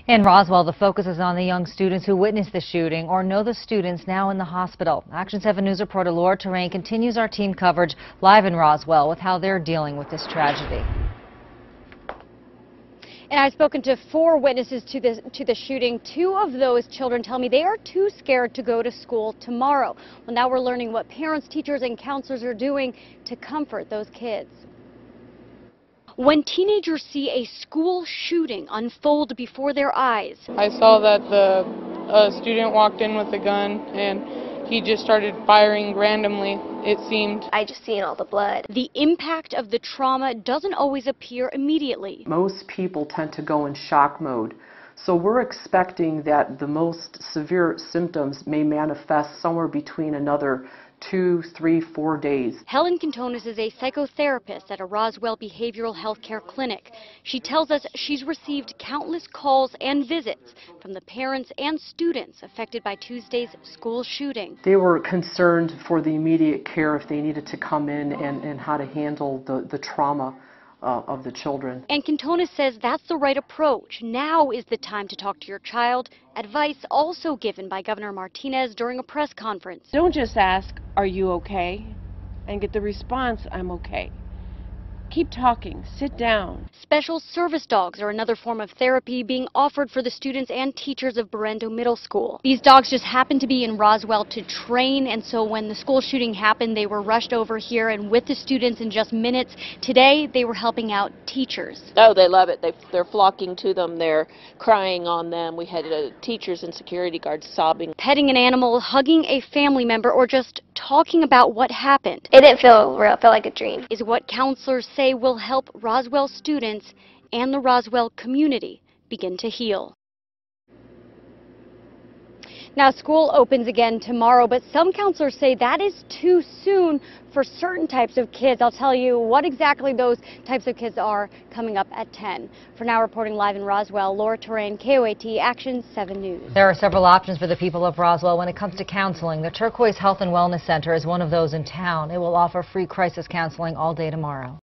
In Roswell, the focus is on the young students who witnessed the shooting or know the students now in the hospital. Action 7 News reporter Laura Terrain continues our team coverage live in Roswell with how they're dealing with this tragedy. And I've spoken to 4 witnesses to the shooting. 2 of those children tell me they are too scared to go to school tomorrow. Well, now we're learning what parents, teachers, and counselors are doing to comfort those kids. When teenagers see a school shooting unfold before their eyes. I saw that a student walked in with a gun and he just started firing randomly, it seemed. I just seen all the blood. The impact of the trauma doesn't always appear immediately. Most people tend to go in shock mode. So we're expecting that the most severe symptoms may manifest somewhere between another 2, 3, 4 days. Helen Cantones is a psychotherapist at a Roswell behavioral health care clinic. She tells us she's received countless calls and visits from the parents and students affected by Tuesday's school shooting. They were concerned for the immediate care if they needed to come in and how to handle the trauma of the children. And Cantones says that's the right approach. Now is the time to talk to your child. Advice also given by Governor Martinez during a press conference. Don't just ask, "Are you okay?" and get the response, "I'm okay." Keep talking. Sit down. Special service dogs are another form of therapy being offered for the students and teachers of Berrendo Middle School. These dogs just happened to be in Roswell to train, and so when the school shooting happened, they were rushed over here and with the students in just minutes. Today, they were helping out teachers. Oh, they love it. They're flocking to them. They're crying on them. We had teachers and security guards sobbing. Petting an animal, hugging a family member, or just talking about what happened. It didn't feel real. It felt like a dream. Is what counselors say will help Roswell students and the Roswell community begin to heal. Now, school opens again tomorrow, but some counselors say that is too soon for certain types of kids. I'll tell you what exactly those types of kids are coming up at 10. For now, reporting live in Roswell, Laura Terrain, KOAT, Action 7 News. There are several options for the people of Roswell when it comes to counseling. The Turquoise Health and Wellness Center is one of those in town. It will offer free crisis counseling all day tomorrow.